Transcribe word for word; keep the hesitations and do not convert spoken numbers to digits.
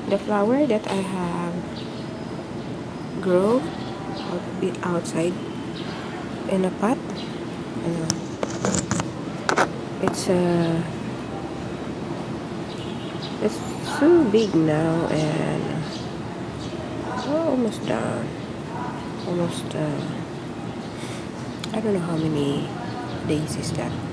The flower that I have grow out bit outside in a pot. Ano, it's uh, it's so big now and oh, almost done. Almost uh, I don't know how many days is that.